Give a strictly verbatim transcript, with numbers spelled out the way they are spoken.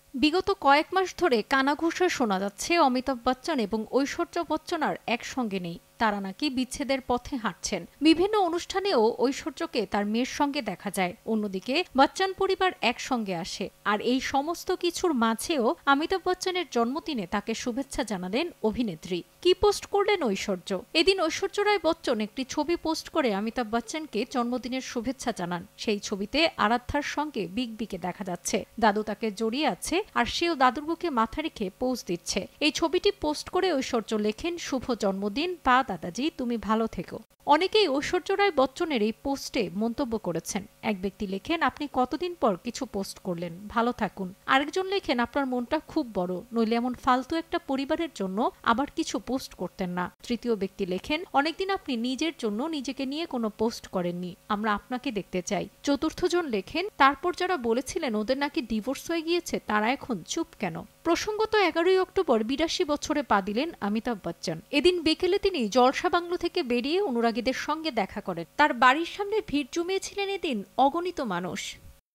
বিগত কয়েক মাস ধরে কানাঘুষা শোনা যাচ্ছে অমিতাভ বচ্চন এবং ঐশ্বর্য বচ্চন আর একসঙ্গে নেই। তারা নাকি বিচ্ছেদের পথে হাঁটছেন। বিভিন্ন অনুষ্ঠানেও ঐশ্বর্যকে তার মেয়ের সঙ্গে দেখা যায়, অন্যদিকে বচ্চন পরিবার একসঙ্গে আসে। আর এই সমস্ত কিছুর মাঝেও অমিতাভ বচ্চনের জন্মদিনে তাকে শুভেচ্ছা জানালেন অভিনেত্রী। কি পোস্ট করলেন ঐশ্বর্য? এদিন ঐশ্বর্য রায় বচ্চন একটি ছবি পোস্ট করে অমিতাভ বচ্চনকে জন্মদিনের শুভেচ্ছা জানান। সেই ছবিতে আরাধ্যার সঙ্গে বিগ বিকে দেখা যাচ্ছে। দাদু তাকে জড়িয়ে আছে আর সেও দাদুর বুকে মাথা রেখে পোজ দিচ্ছে। এই ছবিটি পোস্ট করে ঐশ্বর্য লেখেন, শুভ জন্মদিন পা দাদাজি, তুমি ভালো থেকো। অনেকেই ঐশ্বর্য রায় বচ্চনের এই পোস্টে মন্তব্য করেছেন। এক ব্যক্তি লেখেন, আপনি কতদিন পর কিছু পোস্ট করলেন, ভালো থাকুন। আরেকজন লেখেন, আপনার মনটা খুব বড়, নইলে এমন ফালতু একটা পরিবারের জন্য আবার কিছু পোস্ট করতেন না। তৃতীয় ব্যক্তি লেখেন, অনেকদিন আপনি নিজের জন্য নিজেকে নিয়ে কোনো পোস্ট করেননি, আমরা আপনাকে দেখতে চাই। চতুর্থ জন লেখেন, তারপর যারা বলেছিলেন ওদের নাকি ডিভোর্স হয়ে গিয়েছে তারা এখন চুপ কেন? প্রসঙ্গত এগারোই অক্টোবর বিরাশি বছরে পা দিলেন অমিতাভ বচ্চন। এদিন বিকেলে তিনি জলসা বাংলো থেকে বেরিয়ে অনুরাগীদের সঙ্গে দেখা করেন। তার বাড়ির সামনে ভিড় জমিয়েছিলেন এদিন অগণিত মানুষ।